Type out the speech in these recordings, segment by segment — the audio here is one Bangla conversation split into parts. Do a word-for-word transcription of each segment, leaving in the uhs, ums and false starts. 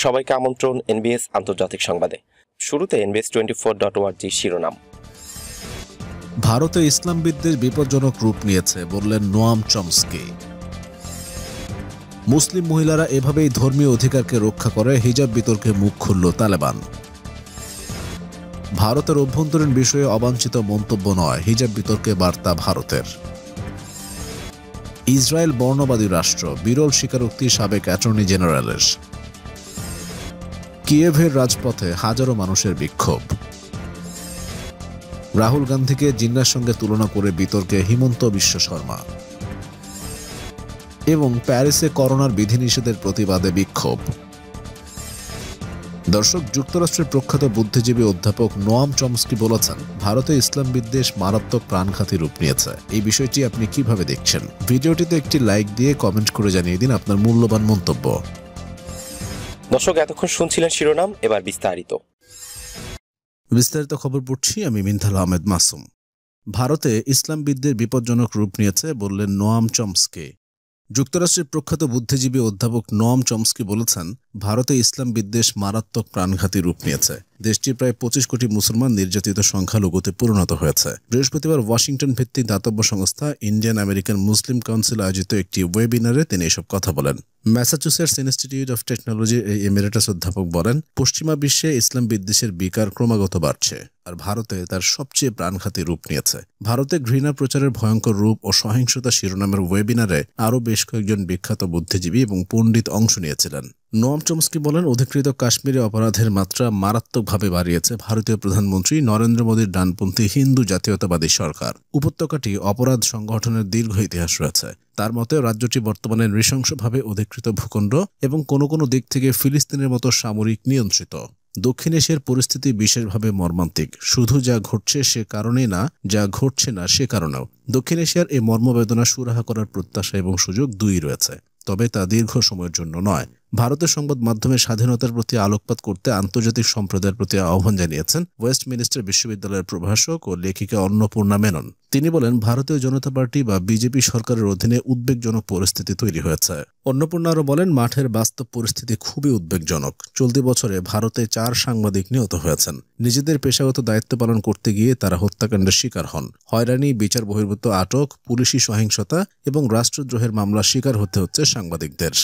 সবাইকে আমন্ত্রণ এনবিএস আন্তর্জাতিক সংবাদে। শুরুতে NBS twenty four dot ORG শিরোনাম। ভারতে ইসলামবিদদের বিপজ্জনক রূপ নিয়েছে বললেন নোয়াম চমস্কি। মুসলিম মহিলারা এভাবেই ধর্মীয় অধিকারকে রক্ষা করে, হিজাব বিতর্কে মুখ খুলল তালেবান। ভারতের অভ্যন্তরীণ বিষয়ে অবাঞ্ছিত মন্তব্য নয়, হিজাব বিতর্কে বার্তা ভারতের। ইসরায়েল বর্ণবাদী রাষ্ট্র, বিরল স্বীকারোক্তি সাবেক অ্যাটর্নি জেনারেলের। কিয়েভের রাজপথে হাজারো মানুষের বিক্ষোভ। রাহুল গান্ধীকে জিন্নার সঙ্গে তুলনা করে বিতর্কে হিমন্ত বিশ্ব শর্মা। এবং প্যারিসে করোনার বিধিনিষেধের প্রতিবাদে বিক্ষোভ। দর্শক, যুক্তরাষ্ট্রের প্রখ্যাত বুদ্ধিজীবী অধ্যাপক নোয়াম চমস্কি বলেছেন, ভারতে ইসলাম বিদ্বেষ মারাত্মক প্রাণঘাতী রূপ নিয়েছে। এই বিষয়টি আপনি কিভাবে দেখছেন? ভিডিওটিতে একটি লাইক দিয়ে কমেন্ট করে জানিয়ে দিন আপনার মূল্যবান মন্তব্য। দর্শক, এতক্ষণ শুনছিলেন শিরোনাম, এবার বিস্তারিত বিস্তারিত খবর পড়ছি আমি মিনথাল আহমেদ মাসুম। ভারতে ইসলামবিদদের বিপজ্জনক রূপ নিয়েছে বললেন নোয়াম চমস্কি। যুক্তরাষ্ট্রের প্রখ্যাত বুদ্ধিজীবী অধ্যাপক নোয়াম চমস্কি বলেছেন, ভারতে ইসলাম বিদ্বেষ মারাত্মক প্রাণঘাতী রূপ নিয়েছে। দেশটির প্রায় পঁচিশ কোটি মুসলমান নির্যাতিত সংখ্যালঘুতে পরিণত হয়েছে। বৃহস্পতিবার ওয়াশিংটন ভিত্তিক দাতব্য সংস্থা ইন্ডিয়ান আমেরিকান মুসলিম কাউন্সিল আয়োজিত একটি ওয়েবিনারে তিনি এসব কথা বলেন। ম্যাসাচুসেটস ইনস্টিটিউট অফ টেকনোলজির এই এমিরেটাস অধ্যাপক বলেন, পশ্চিমা বিশ্বে ইসলাম বিদ্বেষের বিকার ক্রমাগত বাড়ছে, আর ভারতে তার সবচেয়ে প্রাণঘাতী রূপ নিয়েছে। ভারতে ঘৃণা প্রচারের ভয়ঙ্কর রূপ ও সহিংসতা শিরোনামের ওয়েবিনারে আরও বেশ কয়েকজন বিখ্যাত বুদ্ধিজীবী এবং পণ্ডিত অংশ নিয়েছিলেন। নোয়াম চমস্কি বলেন, অধিকৃত কাশ্মীরে অপরাধের মাত্রা মারাত্মকভাবে বাড়িয়েছে ভারতীয় প্রধানমন্ত্রী নরেন্দ্র মোদীর ডানপন্থী হিন্দু জাতীয়তাবাদী সরকার। উপত্যকাটি অপরাধ সংগঠনের দীর্ঘ ইতিহাস রয়েছে। তার মতে রাজ্যটি বর্তমানে নৃশংসভাবে অধিকৃত ভূখণ্ড এবং কোনো কোনো দিক থেকে ফিলিস্তিনের মতো সামরিক নিয়ন্ত্রিত। দক্ষিণ এশিয়ার পরিস্থিতি বিশেষভাবে মর্মান্তিক। শুধু যা ঘটছে সে কারণেই না, যা ঘটছে না সে কারণেও। দক্ষিণ এশিয়ার এই মর্মবেদনা সুরাহা করার প্রত্যাশা এবং সুযোগ দুই রয়েছে, তবে তা দীর্ঘ সময়ের জন্য নয়। ভারতের সংবাদ মাধ্যমে স্বাধীনতার প্রতি আলোকপাত করতে আন্তর্জাতিক সম্প্রদায়ের প্রতি আহ্বান জানিয়েছেন ওয়েস্টমিনিস্টার বিশ্ববিদ্যালয়ের প্রভাষক ও লেখিকা অন্নপূর্ণা মেনন। তিনি বলেন, ভারতীয় জনতা পার্টি বা বিজেপি সরকারের অধীনে উদ্বেগজনক পরিস্থিতি তৈরি হয়েছে। অন্নপূর্ণা আরও বলেন, মাঠের বাস্তব পরিস্থিতি খুবই উদ্বেগজনক। চলতি বছরে ভারতে চার সাংবাদিক নিহত হয়েছেন। নিজেদের পেশাগত দায়িত্ব পালন করতে গিয়ে তারা হত্যাকাণ্ডের শিকার হন। হয়রানি, বিচার বহির্ভূত আটক, পুলিশি সহিংসতা এবং রাষ্ট্রদ্রোহের মামলার শিকার হতে হচ্ছে সাংবাদিকদের।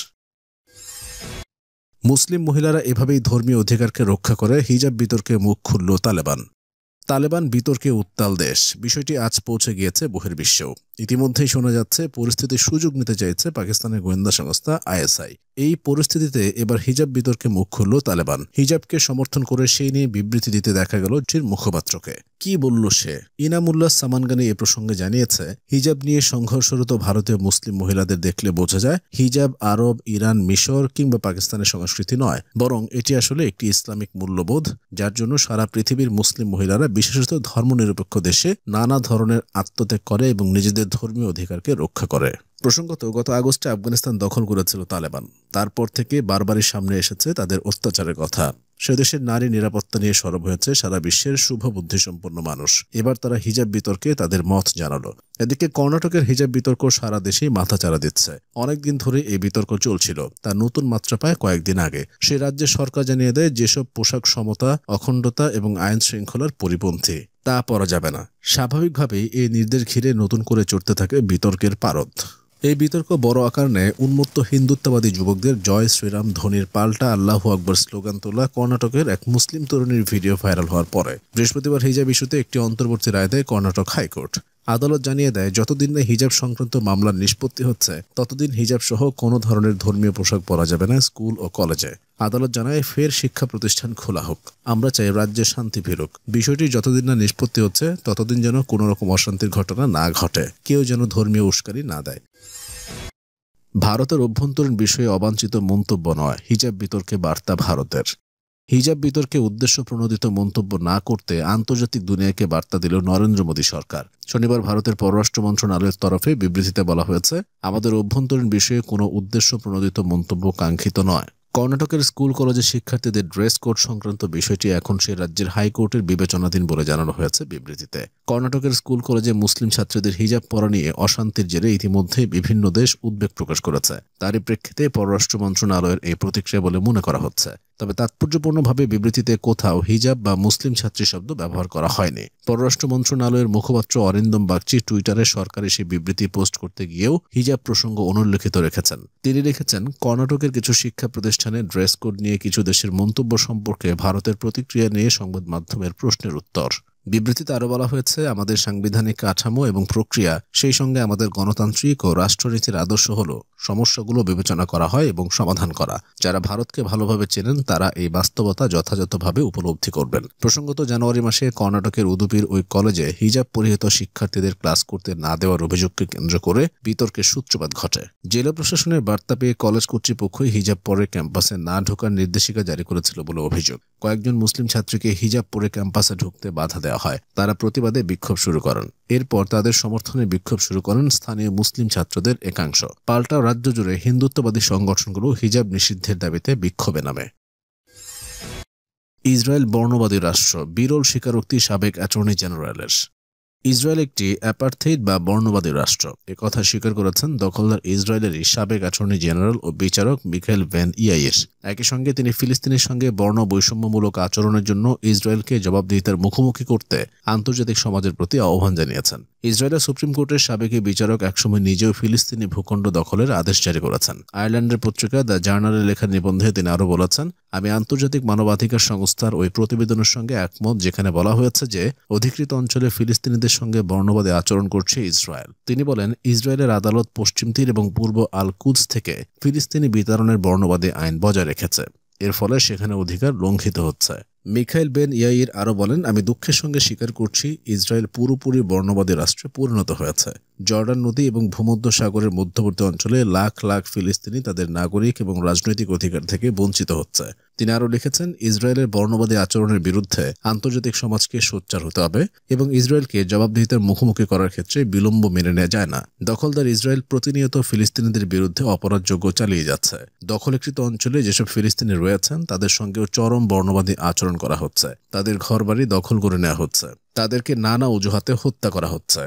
মুসলিম মহিলারা এভাবেই ধর্মীয় অধিকারকে রক্ষা করে, হিজাব বিতর্কে মুখ খুলল তালেবান। তালেবান বিতর্কে উত্তাল দেশ। বিষয়টি আজ পৌঁছে গিয়েছে বহির্বিশ্বেও। ইতিমধ্যেই শোনা যাচ্ছে পরিস্থিতির সুযোগ নিতে চাইছে পাকিস্তানের গোয়েন্দা সংস্থা আইএসআই। এই পরিস্থিতিতে এবার হিজাব বিতর্কে মুখ খুলল তালেবান। হিজাবকে সমর্থন করে সেই নিয়ে বিবৃতি দিতে দেখা গেল টির মুখপাত্রকে। কি বলল সে? ইনামুল্লাহ সামানগানি এ প্রসঙ্গে জানিয়েছে, হিজাব নিয়ে সংঘর্ষরত ভারতীয় মুসলিম মহিলাদের দেখলে বোঝা যায় হিজাব আরব, ইরান, মিশর কিংবা পাকিস্তানের সংস্কৃতি নয়, বরং এটি আসলে একটি ইসলামিক মূল্যবোধ, যার জন্য সারা পৃথিবীর মুসলিম মহিলারা বিশেষত ধর্মনিরপেক্ষ দেশে নানা ধরনের আত্মত্যাগ করে এবং নিজেদের ধর্মীয় অধিকারকে রক্ষা করে। প্রসঙ্গত, গত আগস্টে আফগানিস্তান দখল করেছিল তালেবান। তারপর থেকে বারবারই সামনে এসেছে তাদের অত্যাচারের কথা। সে দেশের নারী নিরাপত্তা নিয়ে সরব হয়েছে সারা বিশ্বের শুভ বুদ্ধিসম্পন্ন মানুষ। এবার তারা হিজাব বিতর্কে তাদের মত জানালো। এদিকে কর্ণাটকের হিজাব বিতর্ক সারা দেশেই মাথাচাড়া দিচ্ছে। অনেকদিন ধরে এই বিতর্ক চলছিল, তা নতুন মাত্রা পায় কয়েকদিন আগে। সে রাজ্যের সরকার জানিয়ে দেয়, যেসব পোশাক সমতা, অখণ্ডতা এবং আইন শৃঙ্খলার পরিপন্থী তা পরা যাবে না। স্বাভাবিকভাবেই এই নির্দেশ ঘিরে নতুন করে চড়তে থাকে বিতর্কের পারদ। এই বিতর্ক বড় আকার নেয় উন্মত্ত হিন্দুত্ববাদী যুবকদের জয় শ্রীরাম ধ্বনির পাল্টা আল্লাহু আকবর স্লোগান তোলা কর্ণাটকের এক মুসলিম তরুণীর ভিডিও ভাইরাল হওয়ার পরে। বৃহস্পতিবার হিজাব ইস্যুতে একটি অন্তর্বর্তী রায় দেয় কর্ণাটক হাইকোর্ট। আদালত জানিয়ে দেয়, যতদিন না হিজাব সংক্রান্ত মামলার নিষ্পত্তি হচ্ছে ততদিন হিজাব সহ কোনো ধরনের ধর্মীয় পোশাক পরা যাবে না স্কুল ও কলেজে। আদালত জানায়, ফের শিক্ষা প্রতিষ্ঠান খোলা হোক। আমরা চাই রাজ্যে শান্তি ফিরুক। বিষয়টি যতদিন না নিষ্পত্তি হচ্ছে ততদিন যেন কোনো রকম অশান্তির ঘটনা না ঘটে, কেউ যেন ধর্মীয় উস্কানি না দেয়। ভারতের অভ্যন্তরীণ বিষয়ে অবাঞ্ছিত মন্তব্য নয়, হিজাব বিতর্কে বার্তা ভারতের। হিজাব বিতর্কে উদ্দেশ্য প্রণোদিত মন্তব্য না করতে আন্তর্জাতিক দুনিয়াকে বার্তা দিল নরেন্দ্র মোদী সরকার। শনিবার ভারতের পররাষ্ট্র মন্ত্রণালয়ের তরফে বিবৃতিতে বলা হয়েছে, আমাদের অভ্যন্তরীণ বিষয়ে কোনো উদ্দেশ্য প্রণোদিত মন্তব্য কাঙ্ক্ষিত নয়। কর্ণাটকের স্কুল কলেজের শিক্ষার্থীদের ড্রেস কোড সংক্রান্ত বিষয়টি এখন সে রাজ্যের হাইকোর্টের বিবেচনাধীন বলে জানানো হয়েছে বিবৃতিতে। কর্ণাটকের স্কুল কলেজে মুসলিম ছাত্রীদের হিজাব পরা নিয়ে অশান্তির জেরে ইতিমধ্যে বিভিন্ন দেশ উদ্বেগ প্রকাশ করেছে। তারই প্রেক্ষিতে পররাষ্ট্র মন্ত্রণালয়ের এই প্রতিক্রিয়া বলে মনে করা হচ্ছে। তবে তাৎপর্যপূর্ণভাবে বিবৃতিতে কোথাও হিজাব বা মুসলিম ছাত্রী শব্দ ব্যবহার করা হয়নি। পররাষ্ট্র মন্ত্রণালয়ের মুখপাত্র অরিন্দম বাগচি টুইটারে সরকারি সেই বিবৃতি পোস্ট করতে গিয়েও হিজাব প্রসঙ্গ অনুল্লেখিত রেখেছেন। তিনি লিখেছেন, কর্ণাটকের কিছু শিক্ষা প্রতিষ্ঠানে ড্রেস কোড নিয়ে কিছু দেশের মন্তব্য সম্পর্কে ভারতের প্রতিক্রিয়া নিয়ে সংবাদ মাধ্যমের প্রশ্নের উত্তর। বিবৃতিতে আরও বলা হয়েছে, আমাদের সাংবিধানিক কাঠামো এবং প্রক্রিয়া, সেই সঙ্গে আমাদের গণতান্ত্রিক ও রাষ্ট্রনীতির আদর্শ হল সমস্যাগুলো বিবেচনা করা হয় এবং সমাধান করা। যারা ভারতকে ভালোভাবে চেনেন তারা এই বাস্তবতা যথাযথভাবে উপলব্ধি করবেন। প্রসঙ্গত, জানুয়ারি মাসে কর্ণাটকের উদুপির ওই কলেজে হিজাব পরিহিত শিক্ষার্থীদের ক্লাস করতে না দেওয়ার অভিযোগকে কেন্দ্র করে বিতর্কের সূত্রপাত ঘটে। জেলা প্রশাসনের বার্তা পেয়ে কলেজ কর্তৃপক্ষই হিজাব পরে ক্যাম্পাসে না ঢোকার নির্দেশিকা জারি করেছিল বলে অভিযোগ। কয়েকজন মুসলিম ছাত্রীকে হিজাব পরে ক্যাম্পাসে ঢুকতে বাধা দেওয়া হয়। তারা প্রতিবাদে বিক্ষোভ শুরু করেন। এরপর তাদের সমর্থনে বিক্ষোভ শুরু করেন স্থানীয় মুসলিম ছাত্রদের একাংশ। পাল্টা রাজ্য জুড়ে হিন্দুত্ববাদী সংগঠনগুলো হিজাব নিষিদ্ধের দাবিতে বিক্ষোভে নামে। ইসরায়েল বর্ণবাদী রাষ্ট্র, বিরল স্বীকারোক্তি সাবেক অ্যাটর্নি জেনারেলের। ইসরায়েল একটি অ্যাপার্থেইড বা বর্ণবাদী রাষ্ট্র, একথা স্বীকার করেছেন দখলদার ইসরায়েলেরই সাবেক অ্যাটর্নি জেনারেল ও বিচারক মিখাইল ভ্যান ইয়াইর। একই সঙ্গে তিনি ফিলিস্তিনের সঙ্গে বর্ণ বৈষম্যমূলক আচরণের জন্য ইসরায়েলকে জবাবদিহিতার মুখোমুখি করতে আন্তর্জাতিক সমাজের প্রতি আহ্বান জানিয়েছেন। ইসরায়েলের সুপ্রিম কোর্টের সাবেক বিচারক একসময় নিজেও ফিলিস্তিনি ভূখণ্ড দখলের আদেশ জারি করেছেন। আয়ারল্যান্ডের পত্রিকা দ্য জার্নালে লেখা নিবন্ধে তিনি আরও বলেছেন, আমি আন্তর্জাতিক মানবাধিকার সংস্থার ওই প্রতিবেদনের সঙ্গে একমত যেখানে বলা হয়েছে যে অধিকৃত অঞ্চলে ফিলিস্তিনিদের সঙ্গে বর্ণবাদী আচরণ করছে ইসরায়েল। তিনি বলেন, ইসরায়েলের আদালত পশ্চিম তীর এবং পূর্ব আল কুদস থেকে ফিলিস্তিনি বিতাড়নের বর্ণবাদী আইন বজায় রেখেছে। এর ফলে সেখানে অধিকার লঙ্ঘিত হচ্ছে। মিখাইল বেন ইয়াইর আরও বলেন, আমি দুঃখের সঙ্গে স্বীকার করছি ইসরায়েল পুরোপুরি বর্ণবাদী রাষ্ট্রে পরিণত হয়েছে। জর্ডান নদী এবং ভূমধ্য সাগরের মধ্যবর্তী অঞ্চলে লাখ লাখ ফিলিস্তিনি তাদের নাগরিক এবং রাজনৈতিক অধিকার থেকে বঞ্চিত হচ্ছে। তিনি আরও লিখেছেন, ইসরায়েলের বর্ণবাদী আচরণের বিরুদ্ধে আন্তর্জাতিক সমাজকে সোচ্চার হতে হবে এবং ইসরায়েলকে জবাবদিহিতার মুখোমুখি করার ক্ষেত্রে বিলম্ব মেনে নেওয়া যায় না। দখলদার ইসরায়েল প্রতিনিয়ত ফিলিস্তিনিদের বিরুদ্ধে অপরাধযোগ্য চালিয়ে যাচ্ছে। দখলীকৃত অঞ্চলে যেসব ফিলিস্তিনি রয়েছেন তাদের সঙ্গেও চরম বর্ণবাদী আচরণ করা হচ্ছে। তাদের ঘরবাড়ি দখল করে নেওয়া হচ্ছে। তাদেরকে নানা অজুহাতে হত্যা করা হচ্ছে।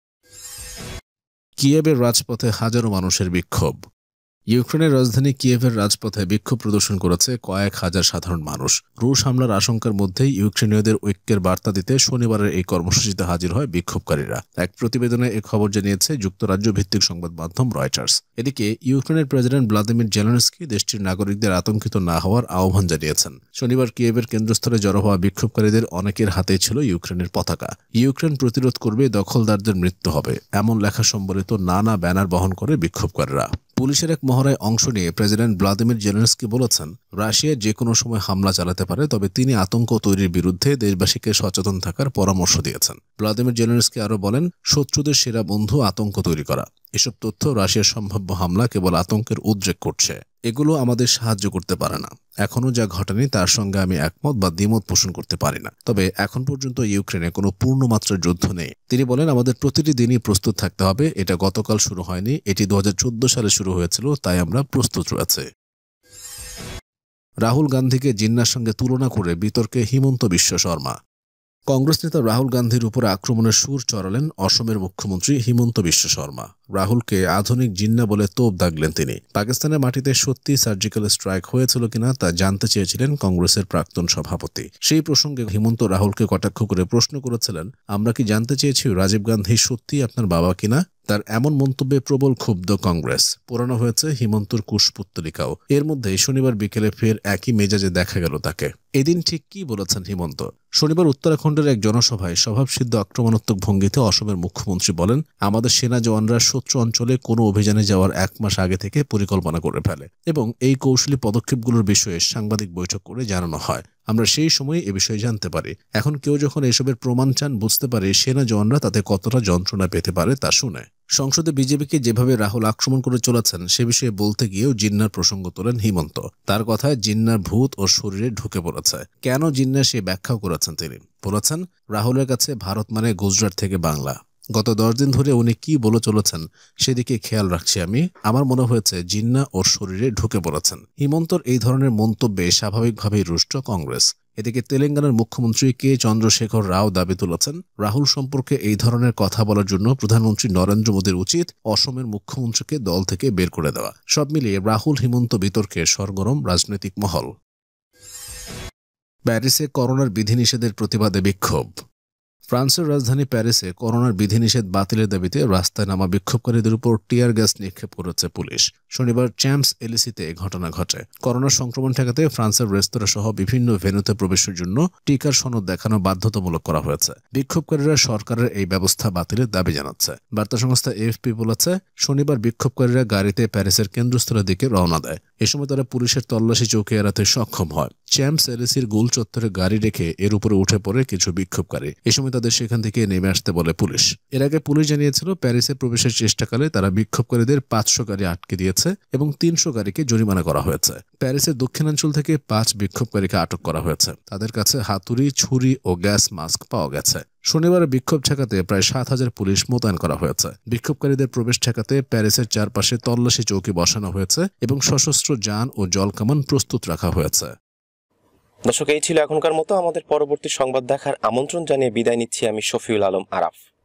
কিয়েভের রাজপথে হাজারো মানুষের বিক্ষোভ। ইউক্রেনের রাজধানী কিয়েভের রাজপথে বিক্ষোভ প্রদর্শন করেছে কয়েক হাজার সাধারণ মানুষ। রুশ হামলার আশঙ্কার মধ্যেই ইউক্রেনীয়দের ঐক্যের বার্তা দিতে শনিবারের এই কর্মসূচিতে হাজির হয় বিক্ষোভকারীরা। এক প্রতিবেদনে এ খবর জানিয়েছে যুক্তরাজ্য ভিত্তিক সংবাদ মাধ্যম রয়টার্স। এদিকে ইউক্রেনের প্রেসিডেন্ট ভ্লাদিমির জেলেনস্কি দেশটির নাগরিকদের আতঙ্কিত না হওয়ার আহ্বান জানিয়েছেন। শনিবার কিয়েভের কেন্দ্রস্থলে জড়ো হওয়া বিক্ষোভকারীদের অনেকের হাতে ছিল ইউক্রেনের পতাকা। ইউক্রেন প্রতিরোধ করবে, দখলদারদের মৃত্যু হবে, এমন লেখা সম্বলিত নানা ব্যানার বহন করে বিক্ষোভকারীরা। পুলিশের এক মহড়ায় অংশ নিয়ে প্রেসিডেন্ট ভ্লাদিমির জেলেনস্কি বলেছেন, রাশিয়া যে কোনো সময় হামলা চালাতে পারে, তবে তিনি আতঙ্ক তৈরির বিরুদ্ধে দেশবাসীকে সচেতন থাকার পরামর্শ দিয়েছেন। ভ্লাদিমির জেলেনস্কি আরও বলেন, শত্রুদের সেরা বন্ধু আতঙ্ক তৈরি করা। এসব তথ্য রাশিয়ার সম্ভাব্য হামলা কেবল আতঙ্কের উদ্রেক করছে। এগুলো আমাদের সাহায্য করতে পারে না। এখনও যা ঘটেনি তার সঙ্গে আমি একমত বা দ্বিমত পোষণ করতে পারি না। তবে এখন পর্যন্ত ইউক্রেনে কোনো পূর্ণমাত্রার যুদ্ধ নেই। তিনি বলেন, আমাদের প্রতিটি দিনই প্রস্তুত থাকতে হবে। এটা গতকাল শুরু হয়নি, এটি দু হাজার চোদ্দ সালে শুরু হয়েছিল, তাই আমরা প্রস্তুত রয়েছে। রাহুল গান্ধীকে জিন্নার সঙ্গে তুলনা করে বিতর্কে হিমন্ত বিশ্ব শর্মা। কংগ্রেস নেতা রাহুল গান্ধীর উপর আক্রমণের সুর চড়ালেন অসমের মুখ্যমন্ত্রী হিমন্ত বিশ্ব শর্মা। রাহুলকে আধুনিক জিন্না বলে তোপ দাগলেন তিনি। পাকিস্তানের মাটিতে সত্যি সার্জিক্যাল স্ট্রাইক হয়েছিল কিনা তা জানতে চেয়েছিলেন কংগ্রেসের প্রাক্তন সভাপতি। সেই প্রসঙ্গে হিমন্ত রাহুলকে কটাক্ষ করে প্রশ্ন করেছিলেন, আমরা কি জানতে চেয়েছি রাজীব গান্ধী সত্যি আপনার বাবা কিনা? তার এমন মন্তব্যে প্রবল ক্ষুব্ধ কংগ্রেস। পোড়ানো হয়েছে হিমন্তর কুশপুত্তলিকাও। এর মধ্যে শনিবার বিকেলে ফের একই মেজাজে দেখা গেল তাকে। এদিন ঠিক কি বলেছেন হিমন্ত? শনিবার উত্তরাখণ্ডের এক জনসভায় স্বভাবসিদ্ধ আক্রমণাত্মক ভঙ্গিতে অসমের মুখ্যমন্ত্রী বলেন, আমাদের সেনা জওয়ানরা শত্রু অঞ্চলে কোনো অভিযানে যাওয়ার এক মাস আগে থেকে পরিকল্পনা করে ফেলে এবং এই কৌশলী পদক্ষেপগুলোর বিষয়ে সাংবাদিক বৈঠক করে জানানো হয়। আমরা সেই সময় এ বিষয়ে জানতে পারি। এখন কেউ যখন এসবের প্রমাণ চান, বুঝতে পারে সেনা জওয়ানরা তাতে কতটা যন্ত্রণা পেতে পারে তা শুনে। সংসদে বিজেপিকে যেভাবে রাহুল আক্রমণ করে চলেছেন সে বিষয়ে বলতে গিয়েও জিন্নার প্রসঙ্গ তোলেন হিমন্ত। তার কথায় জিন্নার ভূত ও শরীরে ঢুকে পড়েছে। কেন জিন্না সে ব্যাখ্যাও করেছেন তিনি। বলেছেন, রাহুলের কাছে ভারত মানে গুজরাট থেকে বাংলা। গত দশ দিন ধরে উনি কি বলে চলেছেন সেদিকে খেয়াল রাখছি আমি। আমার মনে হয়েছে জিন্না ওর শরীরে ঢুকে পড়েছেন। হিমন্তর এই ধরনের মন্তব্যে স্বাভাবিকভাবেই রুষ্ট কংগ্রেস। এদিকে তেলেঙ্গানার মুখ্যমন্ত্রী কে চন্দ্রশেখর রাও দাবি তুলেছেন, রাহুল সম্পর্কে এই ধরনের কথা বলার জন্য প্রধানমন্ত্রী নরেন্দ্র মোদীর উচিত অসমের মুখ্যমন্ত্রীকে দল থেকে বের করে দেওয়া। সব মিলিয়ে রাহুল হিমন্ত বিতর্কে সরগরম রাজনৈতিক মহল। প্যারিসে করোনার বিধিনিষেধের প্রতিবাদে বিক্ষোভ। ফ্রান্সের রাজধানী প্যারিসে করোনার বিধিনিষেধ বাতিলের দাবিতে রাস্তায় নামা বিক্ষোভকারীদের উপর টিয়ার গ্যাস নিক্ষেপ করেছে পুলিশ। শনিবার চ্যাম্পস এলিসিতে এ ঘটনা ঘটে। করোনা সংক্রমণ ঠেকাতে ফ্রান্সের রেস্তোরাঁ সহ বিভিন্ন ভেন্যুতে প্রবেশের জন্য টিকার সনদ দেখানো বাধ্যতামূলক করা হয়েছে। বিক্ষোভকারীরা সরকারের এই ব্যবস্থা বাতিলের দাবি জানাচ্ছে। বার্তা সংস্থা এএফপি বলেছে, শনিবার বিক্ষোভকারীরা গাড়িতে প্যারিসের কেন্দ্রস্থলের দিকে রওনা দেয়। এ সময় তারা পুলিশের তল্লাশি চৌকি এড়াতে সক্ষম হয়। চ্যাম্পস এলিসির গোল চত্বরে গাড়ি রেখে এর উপরে উঠে পড়ে কিছু বিক্ষোভকারী। এ সময় তাদের সেখান থেকে নেমে আসতে বলে পুলিশ। এর আগে পুলিশ জানিয়েছিল, প্যারিসে প্রবেশের চেষ্টাকালে তারা বিক্ষোভকারীদের পাঁচশো গাড়ি আটকে দিয়েছে এবং তিনশো গাড়িকে জরিমানা করা হয়েছে। প্যারিসের দক্ষিণাঞ্চল থেকে পাঁচ বিক্ষোভকারীকে আটক করা হয়েছে। তাদের কাছে হাতুড়ি, ছুরি ও গ্যাস মাস্ক পাওয়া গেছে। শনিবার বিক্ষোভ ঠেকাতে প্রায় সাত হাজার পুলিশ মোতায়েন করা হয়েছে। বিক্ষোভকারীদের প্রবেশ ঠেকাতে প্যারিসের চারপাশে তল্লাশি চৌকি বসানো হয়েছে এবং সশস্ত্র যান ও জলকামান প্রস্তুত রাখা হয়েছে। দর্শক, এই ছিল এখনকার মতো। আমাদের পরবর্তী সংবাদ দেখার আমন্ত্রণ জানিয়ে বিদায় নিচ্ছি আমি শফিউল আলম আরাফ।